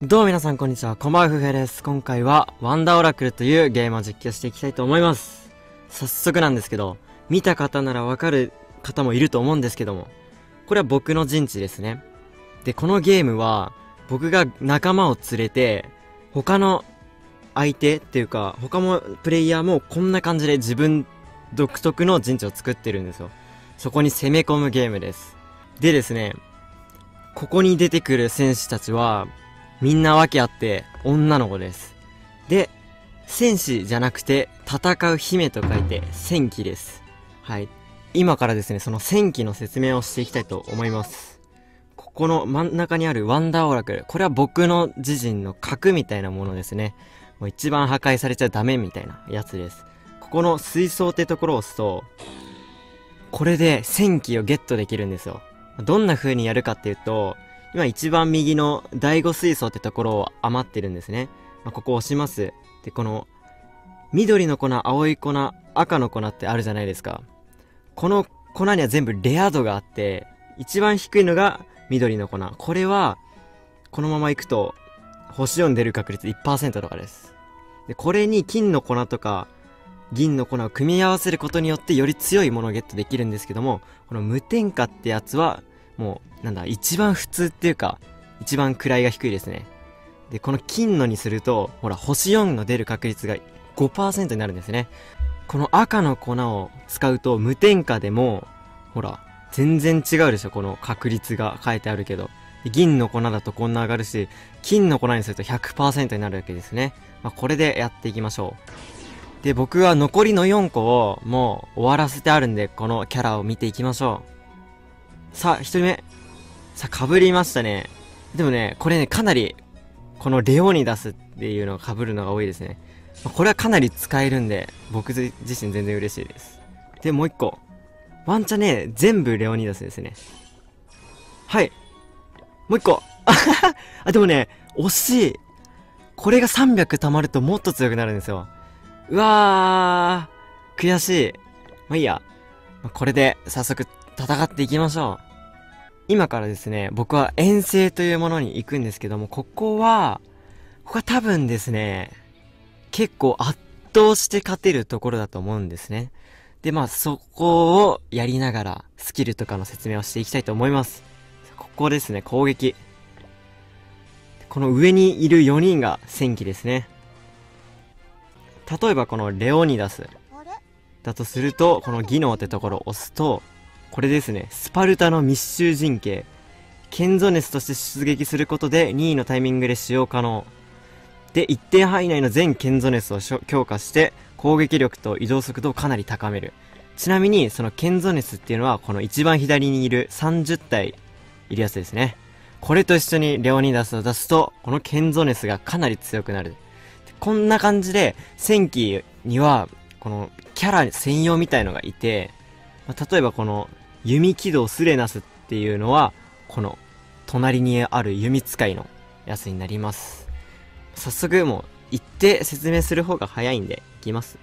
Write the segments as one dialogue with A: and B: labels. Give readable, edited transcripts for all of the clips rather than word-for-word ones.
A: どうも皆さんこんにちは、こんばんは、ふふえです。今回はワンダーオラクルというゲームを実況していきたいと思います。早速なんですけど、見た方ならわかる方もいると思うんですけども、これは僕の陣地ですね。で、このゲームは僕が仲間を連れて、他の相手っていうか、他のプレイヤーもこんな感じで自分独特の陣地を作ってるんですよ。そこに攻め込むゲームです。でですね、ここに出てくる戦士たちは、みんな訳あって女の子です。で、戦士じゃなくて戦う姫と書いて戦騎です。はい。今からですね、その戦騎の説明をしていきたいと思います。ここの真ん中にあるワンダーオラクル。これは僕の自陣の核みたいなものですね。もう一番破壊されちゃダメみたいなやつです。ここの水槽ってところを押すと、これで戦騎をゲットできるんですよ。どんな風にやるかっていうと、今一番右の第5水槽ってところを余ってるんですね。ここを押します。で、この、緑の粉、青い粉、赤の粉ってあるじゃないですか。この粉には全部レア度があって、一番低いのが緑の粉。これは、このまま行くと、星4出る確率 1% とかです。で、これに金の粉とか、銀の粉を組み合わせることによってより強いものをゲットできるんですけども、この無添加ってやつは、もう、一番普通っていうか、一番位が低いですね。で、この金のにすると、ほら、星4の出る確率が 5% になるんですね。この赤の粉を使うと無添加でも、ほら、全然違うでしょ、この確率が書いてあるけど。で、銀の粉だとこんな上がるし、金の粉にすると 100% になるわけですね。これでやっていきましょう。で、僕は残りの4個をもう終わらせてあるんで、このキャラを見ていきましょう。さあ、1人目。さあ、被りましたね。でもね、これね、かなり、このレオニダスっていうのが被るのが多いですね。これはかなり使えるんで、僕自身全然嬉しいです。で、もう1個。ワンチャンね、全部レオニダスですね。はい。もう1個。あ、でもね、惜しい。これが300貯まるともっと強くなるんですよ。うわー、悔しい。まあいいや。これで、早速、戦っていきましょう。今からですね、僕は遠征というものに行くんですけども、ここは多分ですね、結構圧倒して勝てるところだと思うんですね。で、そこをやりながら、スキルとかの説明をしていきたいと思います。ここですね、攻撃。この上にいる4人が戦騎ですね。例えばこのレオニダスだとすると、この技能ってところを押すと、これですね。スパルタの密集陣形。ケンゾネスとして出撃することで任意のタイミングで使用可能。で、一定範囲内の全ケンゾネスを強化して、攻撃力と移動速度をかなり高める。ちなみに、そのケンゾネスっていうのは、この一番左にいる30体いるやつですね。これと一緒にレオニダスを出すと、このケンゾネスがかなり強くなる。こんな感じで、戦機には、このキャラ専用みたいのがいて、例えばこの、弓軌道スレナスっていうのは、この、隣にある弓使いのやつになります。早速もう、行って説明する方が早いんで、行きます。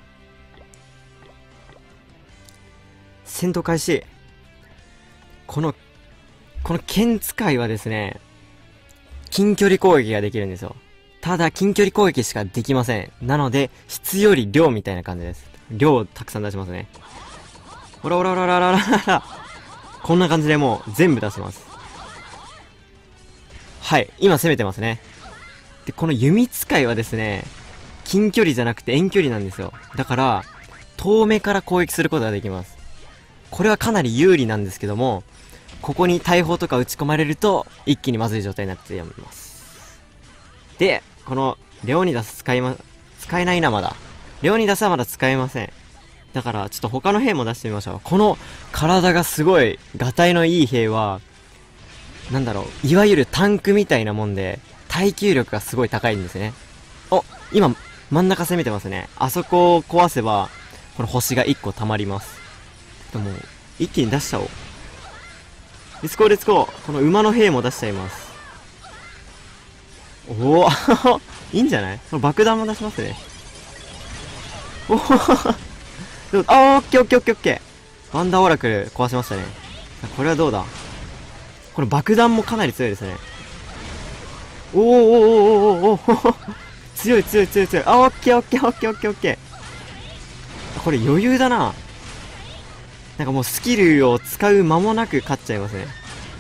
A: 戦闘開始。この剣使いはですね、近距離攻撃ができるんですよ。ただ、近距離攻撃しかできません。なので、質より量みたいな感じです。量をたくさん出しますね。ほらほらほらほらほらほら。こんな感じでもう全部出せます。はい。今攻めてますね。で、この弓使いはですね、近距離じゃなくて遠距離なんですよ。だから、遠目から攻撃することができます。これはかなり有利なんですけども、ここに大砲とか撃ち込まれると、一気にまずい状態になってやめます。で、この、レオニダス使えないな、まだ。レオニダスはまだ使えません。だから、ちょっと他の兵も出してみましょう。この体がすごい、がたいのいい兵は、いわゆるタンクみたいなもんで、耐久力がすごい高いんですね。お、今、真ん中攻めてますね。あそこを壊せば、この星が1個溜まります。でも、一気に出しちゃおう。レッツゴーレッツゴー。この馬の兵も出しちゃいます。おおいいんじゃない？この爆弾も出しますね。おおオッケーオッケーオッケーオッケー。ワンダーオラクル壊しましたね。これはどうだ？この爆弾もかなり強いですね。 おーおーおーおーおーおー強い強い強い強い。あ、オッケーオッケーオッケーオッケーオッケー。これ余裕だな。なんかもうスキルを使う間もなく勝っちゃいますね。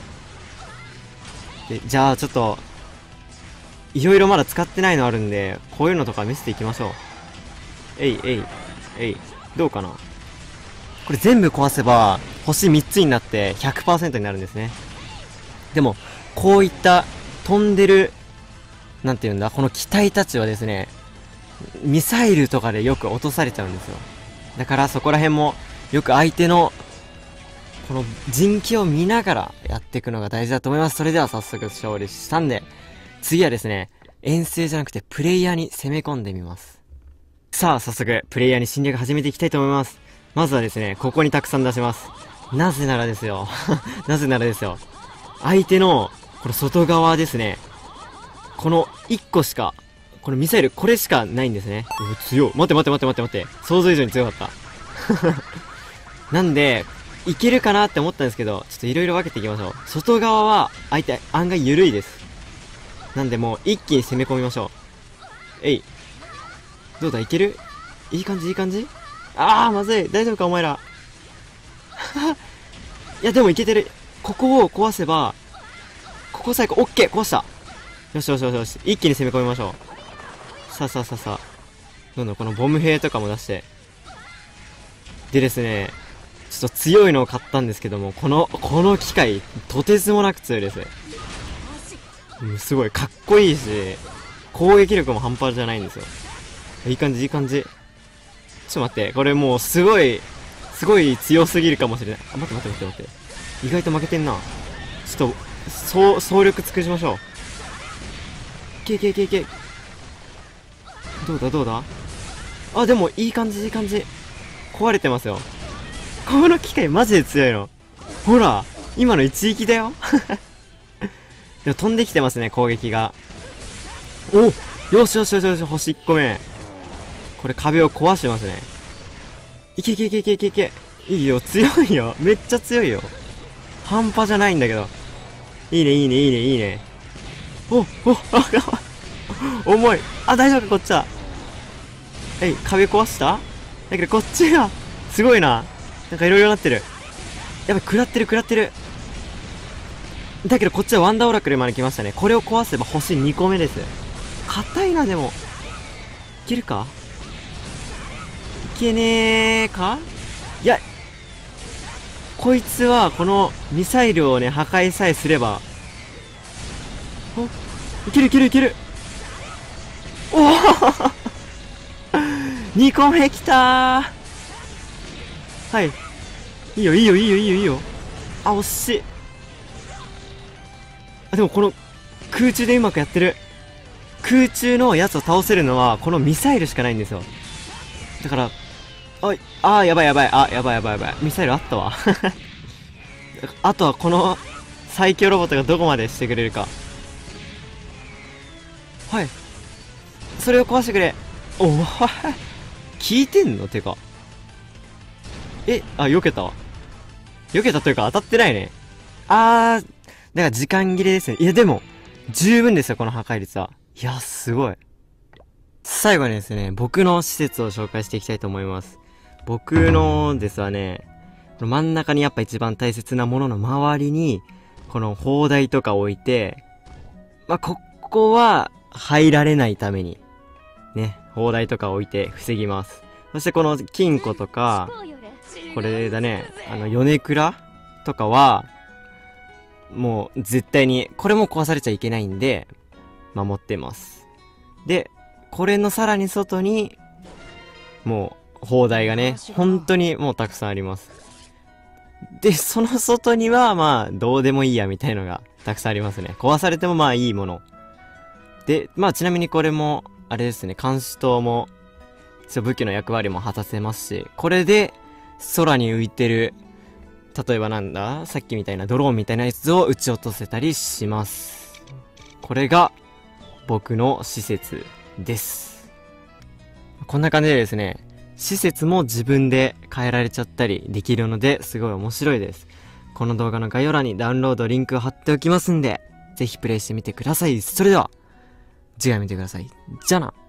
A: で、じゃあちょっと、いろいろまだ使ってないのあるんで、こういうのとか見せていきましょう。えい、えい、えい。どうかな。これ全部壊せば、星3つになって 100% になるんですね。でも、こういった飛んでる、なんていうんだ、この機体たちはですね、ミサイルとかでよく落とされちゃうんですよ。だからそこら辺も、よく相手の、この陣形を見ながらやっていくのが大事だと思います。それでは早速勝利したんで、次はですね、遠征じゃなくてプレイヤーに攻め込んでみます。さあ、早速、プレイヤーに侵略始めていきたいと思います。まずはですね、ここにたくさん出します。なぜならですよ。なぜならですよ。相手の、この外側ですね。この1個しか、このミサイル、これしかないんですね。強い。待って待って待って待って待って。想像以上に強かった。なんで、いけるかなって思ったんですけど、ちょっといろいろ分けていきましょう。外側は、相手、案外緩いです。なんでもう、一気に攻め込みましょう。えい。どうだ、いける？いい感じいい感じ？あー、まずい。大丈夫か、お前ら。いや、でもいけてる。ここを壊せば、ここ最後、オッケー壊した。よしよしよしよし。一気に攻め込みましょう。さあさあさあさあ。どんどんこのボム兵とかも出して。でですね、ちょっと強いのを買ったんですけども、この機械、とてつもなく強いです。すごい、かっこいいし、攻撃力も半端じゃないんですよ。いい感じ、いい感じ。ちょっと待って、これもうすごい強すぎるかもしれない。あ、待って待って待って待って。意外と負けてんな。ちょっと、総力尽くしましょう。いけいけいけいけ。どうだどうだ。あ、でもいい感じいい感じ。壊れてますよ。この機械マジで強いの。ほら、今の一撃だよ。でも飛んできてますね、攻撃が。お、よしよしよしよし、星1個目。これ壁を壊してますね。いけいけいけいけいけいけ。いいよ、強いよ。めっちゃ強いよ。半端じゃないんだけど。いいねいいねいいねいいね。お、重い。あ、大丈夫か、こっちは。壁壊しただけどこっちが、すごいな。なんかいろいろなってる。やばい、食らってる食らってる。だけどこっちはワンダーオラクルまで来ましたね。これを壊せば星2個目です。硬いな、でも。いけるかいけねーか。いや、こいつはこのミサイルをね、破壊さえすれば。お、いけるいけるいける。おお2個目きたー。はい。いいよいいよいいよいいよいいよ。あ、惜しい。あ、でもこの空中でうまくやってる。空中のやつを倒せるのはこのミサイルしかないんですよ。だから、やばいやばい。あ、やばいやばいやばい。ミサイルあったわ。あとはこの最強ロボットがどこまでしてくれるか。はい。それを壊してくれ。おお、聞いてんのてか。避けたわ。避けたというか当たってないね。だから時間切れですね。いやでも、十分ですよ、この破壊率は。いや、すごい。最後にですね、僕の施設を紹介していきたいと思います。僕のですはね、この真ん中にやっぱ一番大切なものの周りに、この砲台とか置いて、ここは入られないために、ね、砲台とか置いて防ぎます。そしてこの金庫とか、これだね、米倉とかは、もう絶対に、これも壊されちゃいけないんで、守ってます。で、これのさらに外に、もう、砲台がね、本当にもうたくさんあります。で、その外には、どうでもいいやみたいのがたくさんありますね。壊されてもいいもの。で、ちなみにこれも、あれですね、監視塔も、武器の役割も果たせますし、これで、空に浮いてる、例えばさっきみたいなドローンみたいなやつを撃ち落とせたりします。これが、僕の施設です。こんな感じでですね、施設も自分で変えられちゃったりできるので、すごい面白いです。この動画の概要欄にダウンロードリンクを貼っておきますんで、 ぜひプレイしてみてください。それでは、次回見てください。じゃあな。